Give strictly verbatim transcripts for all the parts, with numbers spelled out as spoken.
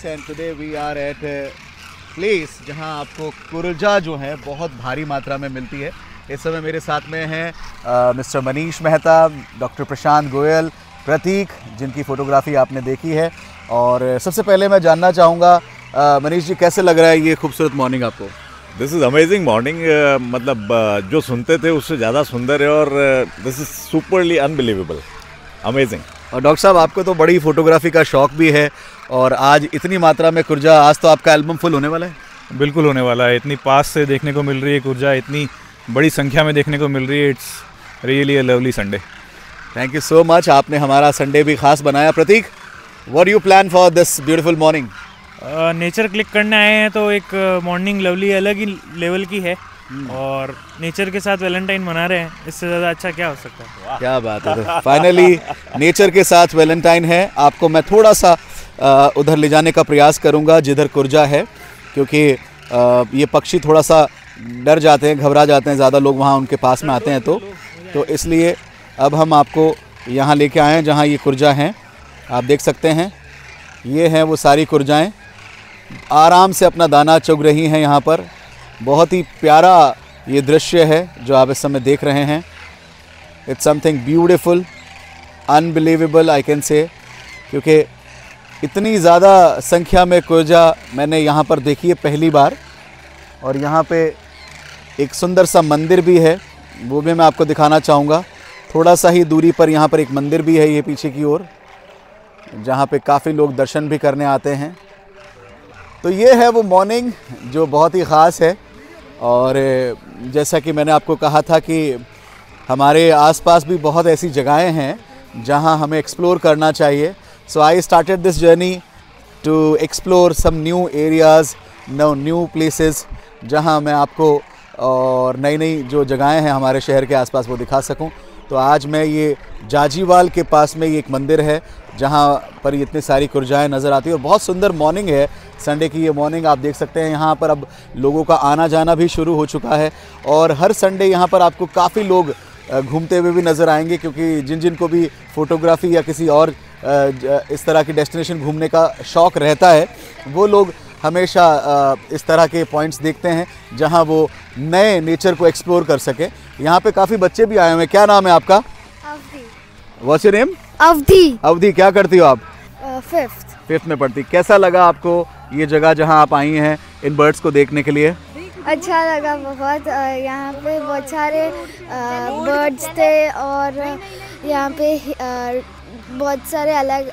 And today we are at place जहां आपको कुरजा जो है बहुत भारी मात्रा में मिलती है। इस समय मेरे साथ में हैं मिस्टर मनीष मेहता, डॉक्टर प्रशांत गोयल, प्रतीक, जिनकी फ़ोटोग्राफ़ी आपने देखी है। और सबसे पहले मैं जानना चाहूँगा मनीष जी, कैसे लग रहा है ये खूबसूरत मॉर्निंग आपको? This is amazing morning. मतलब uh, जो सुनते थे उससे ज़्यादा सुंदर है और this is superly unbelievable, amazing. और डॉक्टर साहब, आपको तो बड़ी फ़ोटोग्राफ़ी का शौक़ भी है और आज इतनी मात्रा में कुरजा, आज तो आपका एल्बम फुल होने वाला है। बिल्कुल होने वाला है। इतनी पास से देखने को मिल रही है कुरजा, इतनी बड़ी संख्या में देखने को मिल रही है। It's really a lovely Sunday. Thank you so much, आपने हमारा संडे भी खास बनाया। Prateek, what you plan for this beautiful morning? Nature click करने आए हैं तो एक मॉर्निंग लवली अलग ही लेवल की है और नेचर के साथ वैलेंटाइन मना रहे हैं। इससे ज़्यादा अच्छा क्या हो सकता है? क्या बात है। तो फाइनली नेचर के साथ वैलेंटाइन है। आपको मैं थोड़ा सा आ, उधर ले जाने का प्रयास करूंगा जिधर कुरजा है, क्योंकि आ, ये पक्षी थोड़ा सा डर जाते हैं, घबरा जाते हैं, ज़्यादा लोग वहाँ उनके पास में आते हैं तो तो इसलिए अब हम आपको यहाँ लेके आए हैं जहाँ ये कुरजा हैं। आप देख सकते हैं ये हैं वो सारी कुरजाएँ, आराम से अपना दाना चुग रही हैं यहाँ पर। बहुत ही प्यारा ये दृश्य है जो आप इस समय देख रहे हैं। It's something beautiful, unbelievable I can say, क्योंकि इतनी ज़्यादा संख्या में कुरजा मैंने यहाँ पर देखी है पहली बार। और यहाँ पे एक सुंदर सा मंदिर भी है, वो भी मैं आपको दिखाना चाहूँगा। थोड़ा सा ही दूरी पर यहाँ पर एक मंदिर भी है ये पीछे की ओर, जहाँ पे काफ़ी लोग दर्शन भी करने आते हैं। तो ये है वो मॉर्निंग जो बहुत ही ख़ास है। और जैसा कि मैंने आपको कहा था कि हमारे आसपास भी बहुत ऐसी जगहें हैं जहां हमें एक्सप्लोर करना चाहिए। So I started this journey to explore some new areas, no new places, जहां मैं आपको और नई नई जो जगहें हैं हमारे शहर के आसपास वो दिखा सकूं। तो आज मैं ये जाजीवाल के पास में ये एक मंदिर है जहाँ पर इतनी सारी कुरजाएँ नज़र आती है और बहुत सुंदर मॉर्निंग है संडे की। ये मॉर्निंग आप देख सकते हैं, यहाँ पर अब लोगों का आना जाना भी शुरू हो चुका है और हर संडे यहाँ पर आपको काफ़ी लोग घूमते हुए भी नज़र आएंगे, क्योंकि जिन जिन को भी फ़ोटोग्राफ़ी या किसी और इस तरह की डेस्टिनेशन घूमने का शौक़ रहता है वो लोग हमेशा इस तरह के पॉइंट्स देखते हैं जहां वो नए नेचर को एक्सप्लोर कर सके। यहाँ पे काफ़ी बच्चे भी आए हुए हैं। क्या नाम है आपका? Avadhi. What's your name? Avadhi. Avadhi, क्या करती हो आप? फिफ्थ। फिफ्थ में पढ़ती। कैसा लगा आपको ये जगह जहाँ आप आई हैं इन बर्ड्स को देखने के लिए? अच्छा लगा बहुत। यहाँ पे बहुत सारे बर्ड्स थे और यहाँ पे बहुत सारे अलग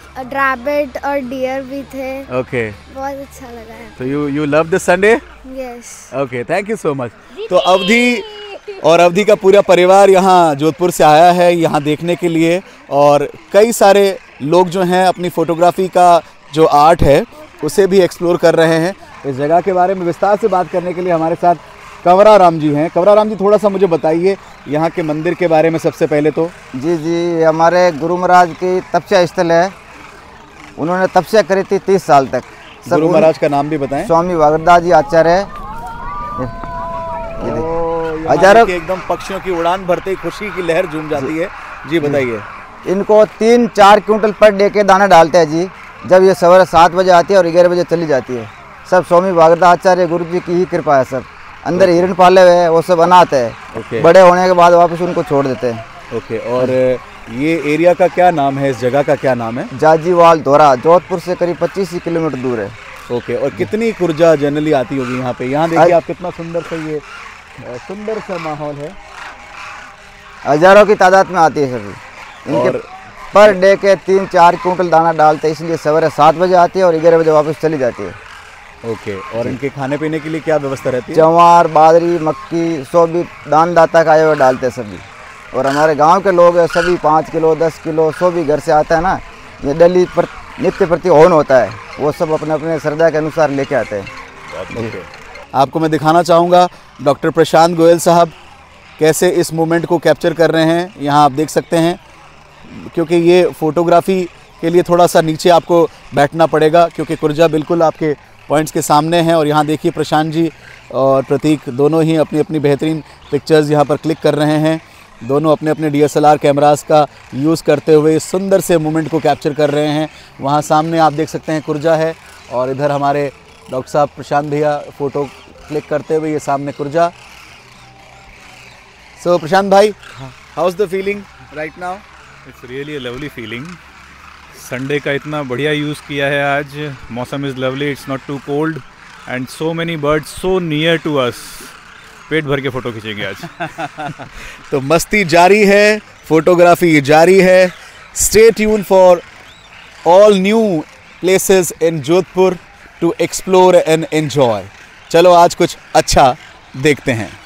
रैबिट और डियर भी थे। ओके, बहुत अच्छा लगा है। तो you you love this Sunday? Yes. Okay, thank you so much. तो अवधि और अवधि का पूरा परिवार यहाँ जोधपुर से आया है यहाँ देखने के लिए, और कई सारे लोग जो हैं अपनी फ़ोटोग्राफ़ी का जो आर्ट है उसे भी एक्सप्लोर कर रहे हैं। इस जगह के बारे में विस्तार से बात करने के लिए हमारे साथ कंवरा राम जी हैं। कंवरा राम जी, थोड़ा सा मुझे बताइए यहाँ के मंदिर के बारे में सबसे पहले तो। जी जी, हमारे गुरु महाराज की तपस्या स्थल है। उन्होंने तपस्या करी थी तीस साल तक। गुरु महाराज का नाम भी बताएं। स्वामी वागरदास जी आचार्य। हजारों के एकदम पक्षियों की उड़ान भरते ही खुशी की लहर झूम जाती है। जी बताइए। इनको तीन चार क्विंटल पर डे के दाना डालते हैं जी। जब ये सवेरे सात बजे आती है और ग्यारह बजे चली जाती है। सब स्वामी वागरदास आचार्य गुरु जी की ही कृपा है। सब अंदर हिरण पाले हुए हैं, वो सब अनाथ है। okay. बड़े होने के बाद वापस उनको छोड़ देते हैं। Okay okay. और ये एरिया का क्या नाम है, इस जगह का क्या नाम है? जाजीवाल धोरा, जोधपुर से करीब पच्चीस किलोमीटर दूर है। Okay okay. और कितनी कुरजा जनरली आती होगी यहाँ पे? यहाँ देखिए आप, कितना सुंदर सा ये सुंदर सा माहौल है। हजारों की तादाद में आती है सभी। इनके पर डे के तीन चार क्विंटल दाना डालते हैं, इसलिए सवेरे सात बजे आती है और ग्यारह बजे वापस चली जाती है। Okay okay. और इनके खाने पीने के लिए क्या व्यवस्था रहती है? जवार, बाजरी, मक्की, सो भी दानदाता का आए हुए डालते हैं सभी। और हमारे गांव के लोग सभी पाँच किलो दस किलो सो भी घर से आता है ना, ये डेली पर नित्य प्रति हवन होता है, वो सब अपने अपने श्रद्धा के अनुसार लेके आते हैं। okay. आपको मैं दिखाना चाहूँगा डॉक्टर प्रशांत गोयल साहब कैसे इस मोमेंट को कैप्चर कर रहे हैं। यहाँ आप देख सकते हैं, क्योंकि ये फ़ोटोग्राफ़ी के लिए थोड़ा सा नीचे आपको बैठना पड़ेगा, क्योंकि कुरजा बिल्कुल आपके पॉइंट्स के सामने हैं। और यहाँ देखिए प्रशांत जी और प्रतीक दोनों ही अपनी अपनी बेहतरीन पिक्चर्स यहाँ पर क्लिक कर रहे हैं। दोनों अपने अपने D S L R cameras का यूज़ करते हुए इस सुंदर से मोमेंट को कैप्चर कर रहे हैं। वहाँ सामने आप देख सकते हैं कुरजा है और इधर हमारे डॉक्टर साहब प्रशांत भैया फ़ोटो क्लिक करते हुए, ये सामने कुर्जा। सो so, प्रशांत भाई, how is the feeling right now? It's really a lovely feeling. Sunday का इतना बढ़िया यूज़ किया है आज, मौसम is lovely, it's not too cold and so many birds so near to us. पेट भर के फ़ोटो खींचेंगे आज। तो मस्ती जारी है, फोटोग्राफी जारी है। Stay tune for all new places in Jodhpur to explore and enjoy. चलो आज कुछ अच्छा देखते हैं।